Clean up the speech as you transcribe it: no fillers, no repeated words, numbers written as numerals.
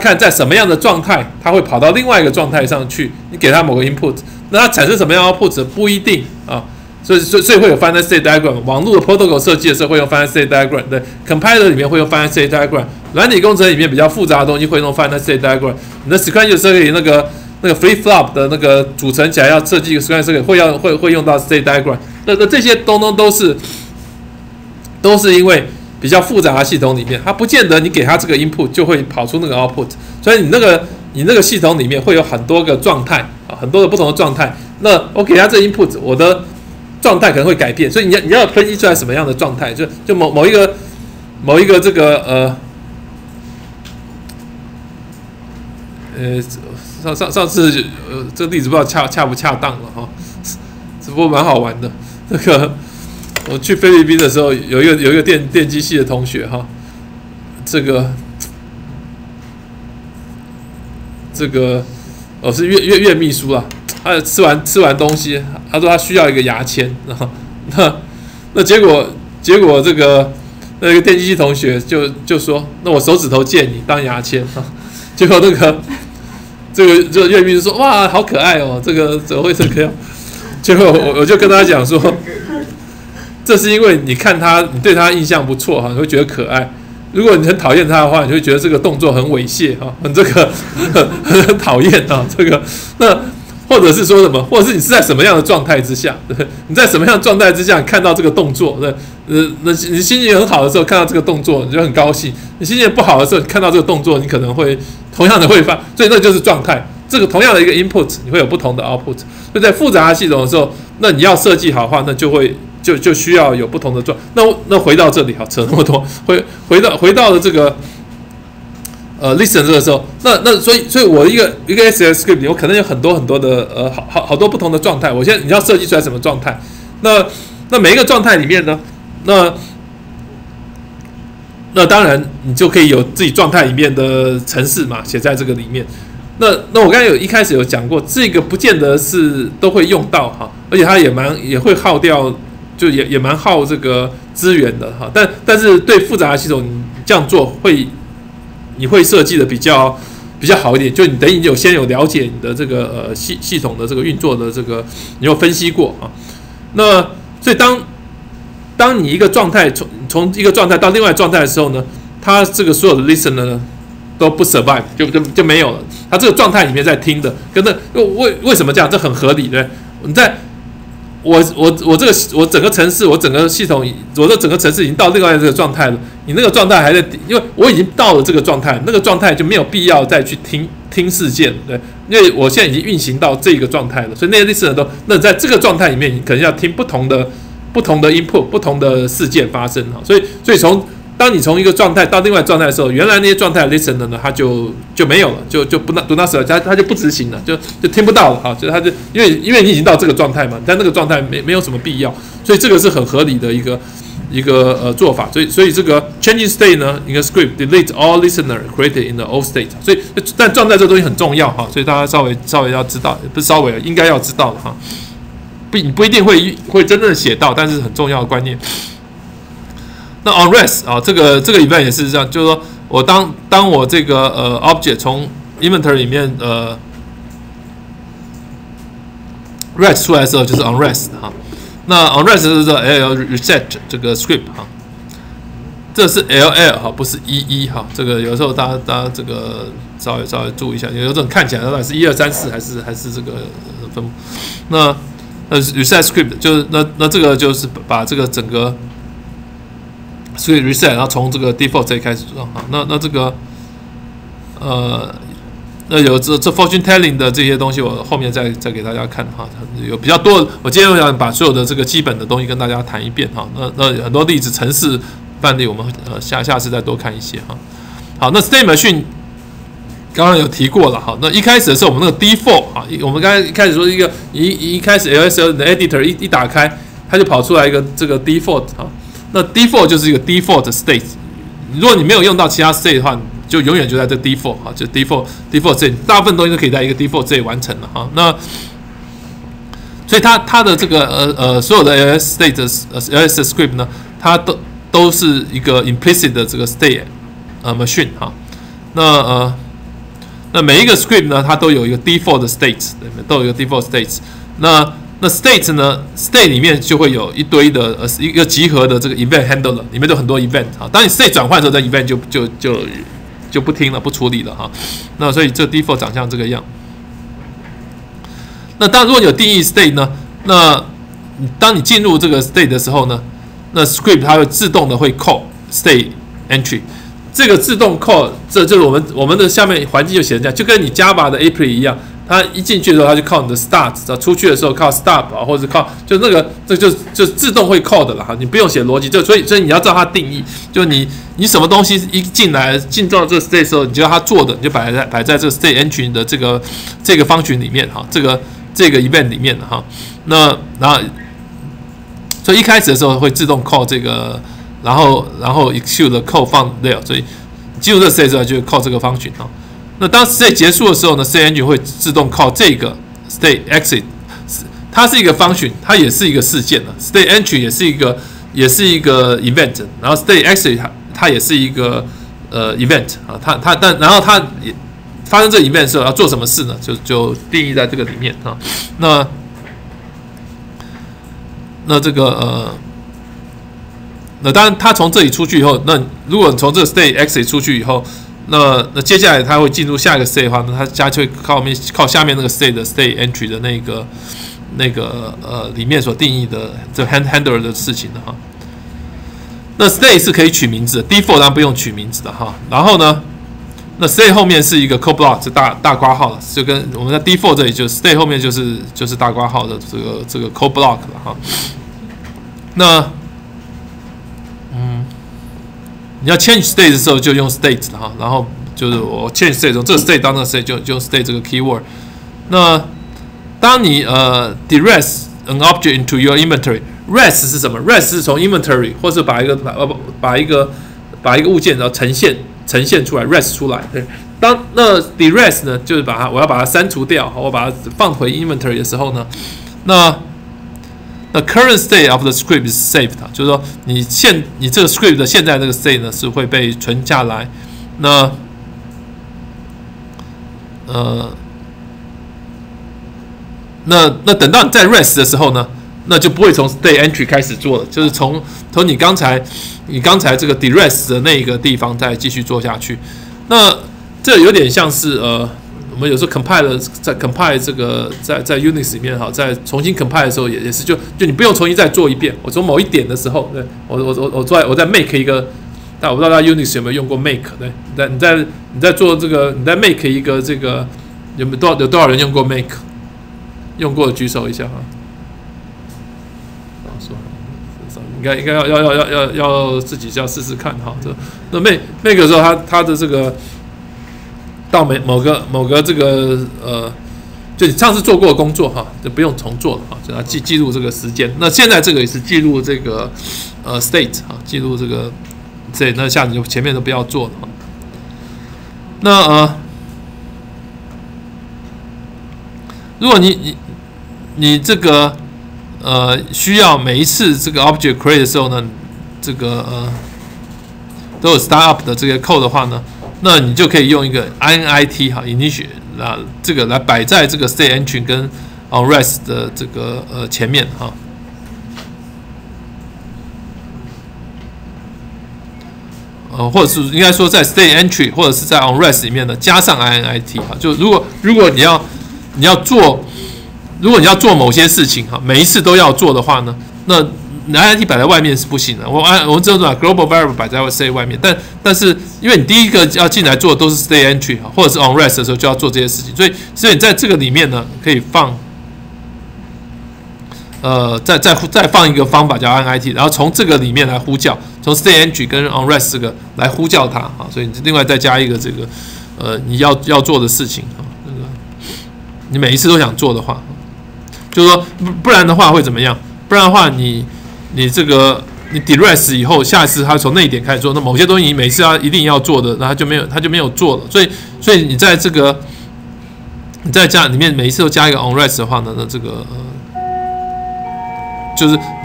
看在什么样的状态，它会跑到另外一个状态上去。你给它某个 input， 那它产生什么样的 output 不一定啊。所以会有 finite state diagram。网络的 protocol 设计的时候会用 finite state diagram， 对 ，compiler 里面会用 finite state diagram， 软体工程里面比较复杂的东西会用 finite state diagram。你的 sequential circuit 那个 flip flop 的那个组成起来要设计一个 sequential circuit 会用到 state diagram。那这些都是因为比较复杂的系统里面，它不见得你给它这个 input 就会跑出那个 output， 所以你那个系统里面会有很多个状态啊，很多的不同的状态。那我给它这个 input， 我的状态可能会改变，所以你要分析出来什么样的状态，就某一个这个上次这个例子不知道恰不恰当了哈，只不过蛮好玩的。那个我去菲律宾的时候，有一个电机系的同学哈，这个是岳秘书啊。他吃完东西，他说他需要一个牙签，那结果这个那个电机系同学就说，那我手指头借你当牙签啊。结果这个岳秘书说，哇，好可爱哦，这个怎么会这个样？结果我就跟他讲说，这是因为你看他，你对他印象不错哈，你会觉得可爱。如果你很讨厌他的话，你会觉得这个动作很猥亵哈，很讨厌啊，这个那。或者是说什么，或者是你是在什么样的状态之下？对，你在什么样的状态之下看到这个动作？对，那你心情很好的时候看到这个动作，你就很高兴；你心情不好的时候，你看到这个动作，你可能会同样的会发，所以那就是状态。这个同样的一个 input， 你会有不同的 output。所以在复杂的系统的时候，那你要设计好的话，那就需要有不同的状。那回到这里，好，扯那么多，回到了这个。listen 这个时候，那所以我一个 SQL script 里，我可能有很多的好多不同的状态。我现在你要设计出来什么状态？那每一个状态里面呢，那当然你就可以有自己状态里面的程式嘛，写在这个里面。那我刚才一开始有讲过，这个不见得是都会用到哈，而且它也会耗掉，就也蛮耗这个资源的哈。但是对复杂的系统，你这样做你会设计的比较好一点，就你等于你先有了解你的这个系统的这个运作的这个，你有分析过啊。那所以当你一个状态从一个状态到另外状态的时候呢，它这个所有的 listener 呢都不 survive， 就没有了。它这个状态里面在听的，跟那为什么这样？这很合理的。你在我整个程式，我整个系统，我的整个程式已经到另外这个状态了。你那个状态还在，因为我已经到了这个状态，那个状态就没有必要再去听事件，对，因为我现在已经运行到这个状态了，所以那些 listener 那在这个状态里面，你可能要听不同的 input， 不同的事件发生哈。所以当你从一个状态到另外状态的时候，原来那些状态 listener 呢，它就没有了，就不do not serve，它就不执行了，就听不到了哈。就它就因为你已经到这个状态嘛，但那个状态没有什么必要，所以这个是很合理的一个做法。所以这个 changing state 呢，一个 script delete all listener created in the old state。所以但状态这个东西很重要哈，所以大家稍微要知道，不是稍微应该要知道的哈。你不一定会真正的写到，但是很重要的观念。那 on rest 啊，这个 event 也是这样，就是说我当我这个object 从 inventory 里面rest 出来的时候，就是 on rest 哈。那 on rest 是 ll reset 这个 script 哈，这是 ll 哈，不是11哈。这个有时候大家这个稍微注意一下，有这种看起来到底是1、2、3、4还是这个分母。那reset script 就是那这个就是把这个整个所以 reset， 然后从这个 default 这里开始做哈。那这个那有这 fortune telling 的这些东西，我后面再给大家看哈。有比较多，我今天想把所有的这个基本的东西跟大家谈一遍哈。那很多例子程式范例，我们下次再多看一些哈。好，那 state machine 刚刚有提过了哈。那一开始的时候，我们那个 default 啊，我们刚才一开始说一开始 LSL 的 editor 一打开，它就跑出来一个这个 default 啊。那 default 就是一个 default state， 如果你没有用到其他 state 的话，就永远就在这 default 哈，就 default state， 大部分东西都可以在一个 default state 完成了哈。那所以它的这个所有的 LS state script 呢，它都是一个 implicit 的这个 state machine 哈。那那每一个 script 呢，它都有一个 default 的 state， 都有一个 default state。那 state 呢 ，state 里面就会有一堆的一个集合的这个 event handler， 里面都很多 event 啊。当你 state 转换的时候，这 event 就不听了，不处理了哈。那所以这 default 长像这个样。那当如果你有定义 state 呢，那当你进入这个 state 的时候呢，那 script 它会自动的会 call state entry。这个自动 call， 这就是我们的下面环境就写成这样，就跟你 Java 的 API 一样。它一进去的时候，它就靠你的 start， 出去的时候靠 stop 啊，或者靠就那个这就自动会 call 的了哈，你不用写逻辑，所以你要照它定义，就你什么东西一进到这个 state 的时候，你就要它做的，你就摆在这个 state entry 的这个function里面哈，这个 event 里面的哈，那然后所以一开始的时候会自动 call 这个，然后 execute 的 code 放 there， 所以进入这个 state 之后就 call 这个 function 哈。那当 state 结束的时候呢 ，state engine 会自动 call 这个 state exit， 它是一个 function， 它也是一个事件了。state entry 也是一个 event， 然后 state exit 它也是一个event 啊，然后它也发生这个 event 的时候要做什么事呢？就定义在这个里面啊。那这个那当然它从这里出去以后，那如果从这个 state exit 出去以后。那接下来它会进入下一个 state 的话，那它就会靠下面那个 state 的 state entry 的那个里面所定义的这 handler 的事情的哈。那 state 是可以取名字的 ，default 当然不用取名字的哈。然后呢，那 state 后面是一个 code block， 是大括号了，就跟我们在 default 这里就 state 后面就是大括号的这个 code block 了哈。那你要 change state 的时候就用 state 哈，然后就是我 change state 中，这个 state 当那个 state 就用 state 这个 keyword。那当你deres an object into your inventory，res 是什么 ？res 是从 inventory 或是把一个物件然后呈现出来 ，res 出来。对，当那 deres 呢，就是我要把它删除掉，我把它放回 inventory 的时候呢，那 current state of the script is saved， 就是说你这个 script 的现在这个 state 呢是会被存下来。那等到你在 rest 的时候呢，那就不会从 state entry 开始做了，就是从你刚才这个 derest 的那个地方再继续做下去。那这有点像是我们有时候 compile 这个在 Unix 里面哈，在重新 compile 的时候也是就你不用重新再做一遍。我从某一点的时候，对我在 make 一个，但我不知道大家 Unix 有没有用过 make， 对，你在做这个，你在 make 一个这个有多少人用过 make？ 用过的举手一下哈。应该要自己要试试看哈。那 make 的时候，它的这个。到某个这个就你上次做过的工作哈，就不用重做了哈，就要记录这个时间。那现在这个也是记录这个state 啊，记录这个那下子就前面都不要做了哈。那如果你这个需要每一次这个 object create 的时候呢，这个都有 start up 的这个 code 的话呢。那你就可以用一个 init 哈 initial 这个来摆在这个 state entry 跟 onRest 的这个前面哈，或者是应该说在 state entry 或者是在 onRest 里面呢加上 init 哈，就如果你要做某些事情哈，每一次都要做的话呢，那init 摆在外面是不行的，我们只有把 global variable 摆在 state 外面，但是因为你第一个要进来做的都是 state entry 或者是 onRest 的时候就要做这些事情，所以你在这个里面呢可以放再放一个方法叫 init， 然后从这个里面来呼叫，从 state entry 跟 onRest 这个来呼叫它啊，所以你另外再加一个这个你要做的事情啊，那个你每一次都想做的话，就是说不然的话会怎么样？不然的话你这个你 derest 以后，下一次他从那一点开始做，那某些东西你每次一定要做的，那他就没有做了。所以你在这个你在加里面每一次都加一个 onRest 的话呢，那这个就是